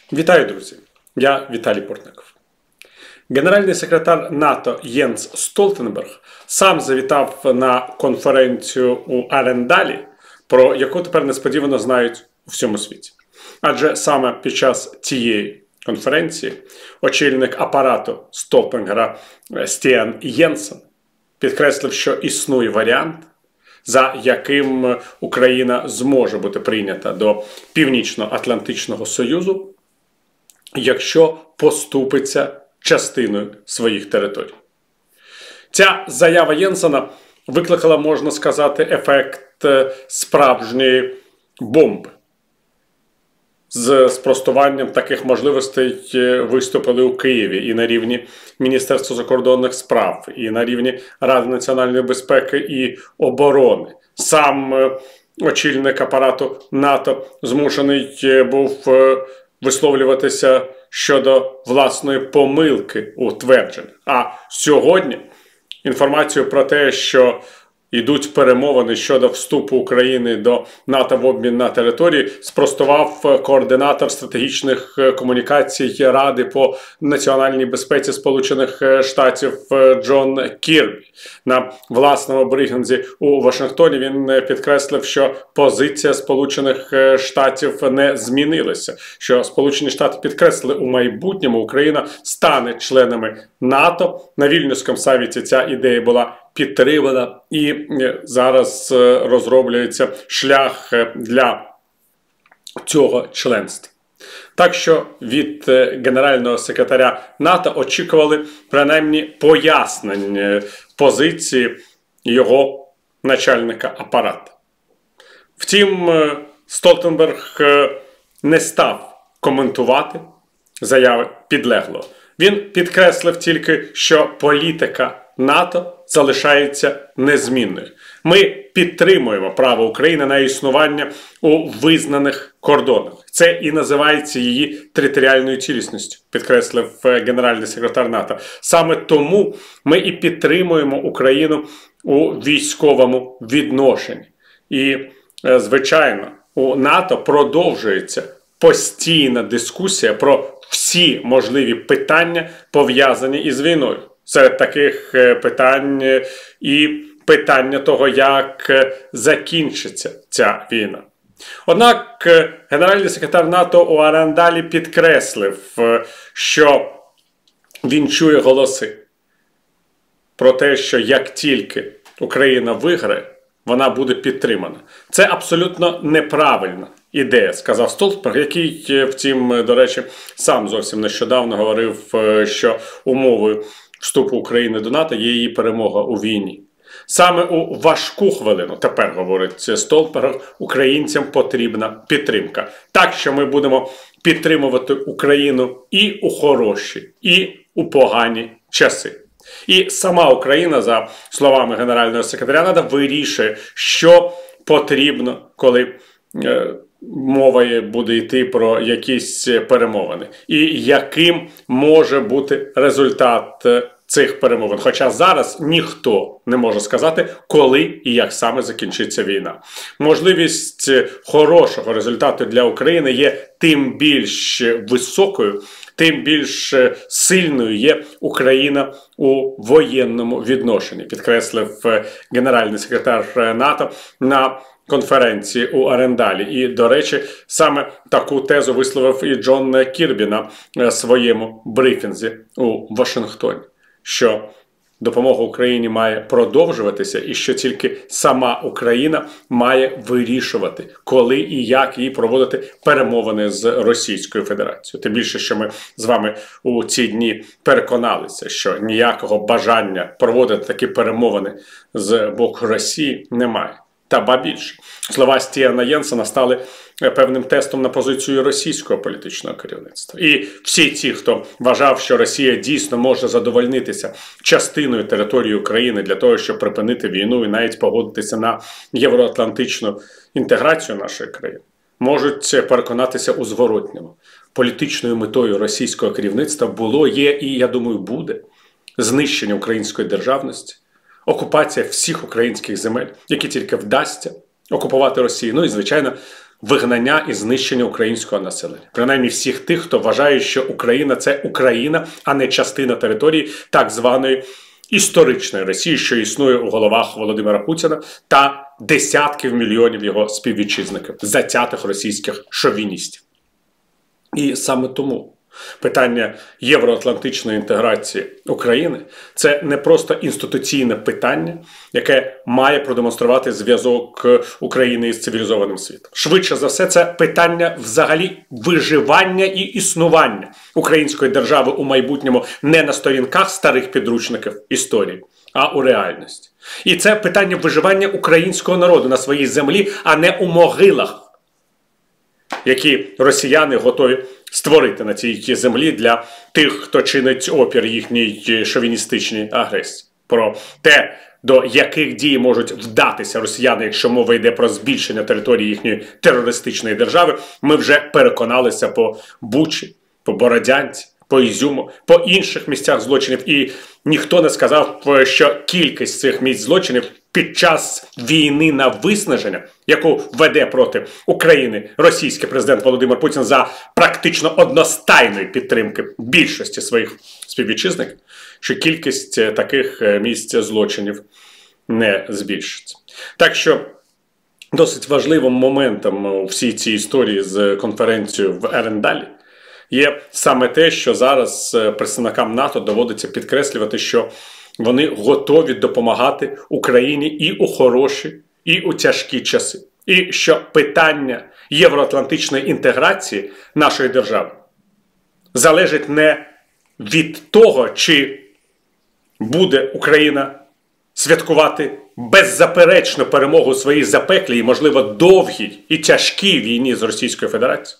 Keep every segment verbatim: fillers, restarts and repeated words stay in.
Вітаю, друзі! Я Віталій Портников. Генеральний секретар НАТО Єнс Столтенберг сам завітав на конференцію у Арендалі, про яку тепер несподівано знають у всьому світі. Адже саме під час цієї конференції очільник апарату Столтенберга Стіан Єнсен підкреслив, що існує варіант, за яким Україна зможе бути прийнята до Північно-Атлантичного Союзу, якщо поступиться частиною своїх територій. Ця заява Єнсена викликала, можна сказати, ефект справжньої бомби. З спростуванням таких можливостей виступили у Києві і на рівні Міністерства закордонних справ, і на рівні Ради національної безпеки і оборони. Сам очільник апарату НАТО змушений був висловлюватися щодо власної помилки у твердженні. А сьогодні інформацію про те, що йдуть перемовини щодо вступу України до НАТО в обмін на території, спростував координатор стратегічних комунікацій Ради по національній безпеці Сполучених Штатів Джон Кірбі. На власному брифінзі у Вашингтоні він підкреслив, що позиція Сполучених Штатів не змінилася, що Сполучені Штати підкреслили, у майбутньому Україна стане членами НАТО. На Вільнюському саміті ця ідея була підтримана, і зараз розроблюється шлях для цього членства. Так що від генерального секретаря НАТО очікували принаймні пояснень позиції його начальника апарату. Втім, Столтенберг не став коментувати заяви підлеглого. Він підкреслив тільки, що політика НАТО залишається незмінною. Ми підтримуємо право України на існування у визнаних кордонах. Це і називається її територіальною цілісністю, підкреслив генеральний секретар НАТО. Саме тому ми і підтримуємо Україну у військовому відношенні. І, звичайно, у НАТО продовжується постійна дискусія про всі можливі питання, пов'язані із війною. Серед таких питань і питання того, як закінчиться ця війна. Однак генеральний секретар НАТО у Арендалі підкреслив, що він чує голоси про те, що як тільки Україна виграє, вона буде підтримана. Це абсолютно неправильна ідея, сказав Столтенберг, який, втім, до речі, сам зовсім нещодавно говорив, що умовою вступу України до НАТО є її перемога у війні. Саме у важку хвилину, тепер говорить Столтенберг, українцям потрібна підтримка. Так, що ми будемо підтримувати Україну і у хороші, і у погані часи. І сама Україна, за словами генерального секретаря НАТО, вирішує, що потрібно, коли е, мова буде йти про якісь перемовини. І яким може бути результат цих перемовин. Хоча зараз ніхто не може сказати, коли і як саме закінчиться війна. Можливість хорошого результату для України є тим більш високою, тим більш сильною є Україна у воєнному відношенні, підкреслив генеральний секретар НАТО на конференції у Арендалі. І, до речі, саме таку тезу висловив і Джон Кірбі на своєму брифінзі у Вашингтоні, що допомога Україні має продовжуватися і що тільки сама Україна має вирішувати, коли і як їй проводити перемовини з Російською Федерацією. Тим більше, що ми з вами у ці дні переконалися, що ніякого бажання проводити такі перемовини з боку Росії немає. Та ба більше. Слова Стіана Єнсена стали певним тестом на позицію російського політичного керівництва. І всі ті, хто вважав, що Росія дійсно може задовольнитися частиною території України для того, щоб припинити війну і навіть погодитися на євроатлантичну інтеграцію нашої країни, можуть переконатися у зворотньому. Політичною метою російського керівництва було, є і, я думаю, буде знищення української державності, окупація всіх українських земель, які тільки вдасться окупувати Росію. Ну і, звичайно, вигнання і знищення українського населення. Принаймні всіх тих, хто вважає, що Україна – це Україна, а не частина території так званої історичної Росії, що існує у головах Володимира Путіна та десятків мільйонів його співвітчизників, затятих російських шовіністів. І саме тому питання євроатлантичної інтеграції України – це не просто інституційне питання, яке має продемонструвати зв'язок України із цивілізованим світом. Швидше за все, це питання взагалі виживання і існування української держави у майбутньому не на сторінках старих підручників історії, а у реальності. І це питання виживання українського народу на своїй землі, а не у могилах, які росіяни готові створити на цій землі для тих, хто чинить опір їхній шовіністичній агресії. Про те, до яких дій можуть вдатися росіяни, якщо мова йде про збільшення території їхньої терористичної держави, ми вже переконалися по Бучі, по Бородянці, по Ізюму, по інших місцях злочинів. І ніхто не сказав, що кількість цих місць злочинів під час війни на виснаження, яку веде проти України російський президент Володимир Путін за практично одностайної підтримки більшості своїх співвітчизників, що кількість таких місць злочинів не збільшиться. Так що досить важливим моментом у всій цій історії з конференцією в Арендалі є саме те, що зараз представникам НАТО доводиться підкреслювати, що вони готові допомагати Україні і у хороші, і у тяжкі часи. І що питання євроатлантичної інтеграції нашої держави залежить не від того, чи буде Україна святкувати беззаперечну перемогу у своїй запеклій, можливо, довгій і тяжкій війні з Російською Федерацією,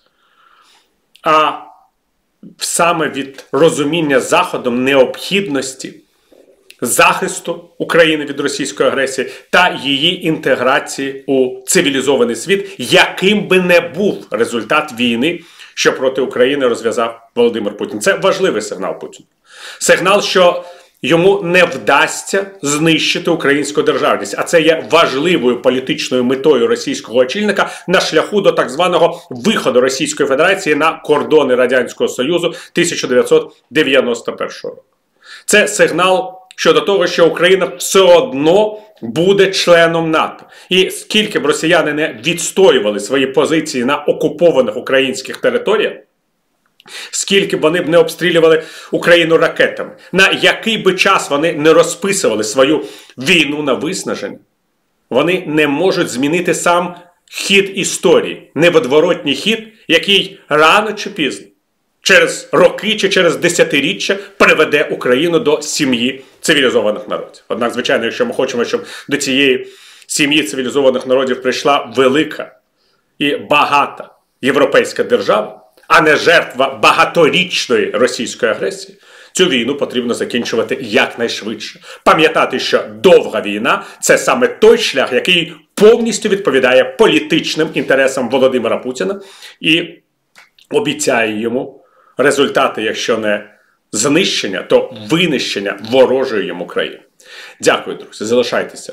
а саме від розуміння Заходом необхідності захисту України від російської агресії та її інтеграції у цивілізований світ, яким би не був результат війни, що проти України розв'язав Володимир Путін. Це важливий сигнал Путіну. Сигнал, що йому не вдасться знищити українську державність, а це є важливою політичною метою російського очільника на шляху до так званого виходу Російської Федерації на кордони Радянського Союзу тисяча дев'ятсот дев'яносто першого року. Це сигнал щодо того, що Україна все одно буде членом НАТО. І скільки б росіяни не відстоювали свої позиції на окупованих українських територіях, скільки б вони б не обстрілювали Україну ракетами, на який би час вони не розписували свою війну на виснаження, вони не можуть змінити сам хід історії, невідворотній хід, який рано чи пізно, через роки чи через десятиріччя приведе Україну до сім'ї цивілізованих народів. Однак, звичайно, якщо ми хочемо, щоб до цієї сім'ї цивілізованих народів прийшла велика і багата європейська держава, а не жертва багаторічної російської агресії, цю війну потрібно закінчувати якнайшвидше. Пам'ятати, що довга війна – це саме той шлях, який повністю відповідає політичним інтересам Володимира Путіна і обіцяє йому результати, якщо не знищення, то винищення ворожої йому країни. Дякую, друзі. Залишайтеся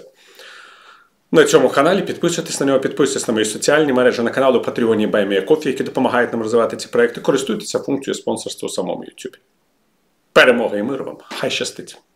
на цьому каналі, підписуйтесь на нього, підписуйтесь на мої соціальні мережі, на канал у Patreon і Buy Me a Coffee, які допомагають нам розвивати ці проекти. Користуйтеся функцією спонсорства у самому YouTube. Перемоги і миру вам. Хай щастить!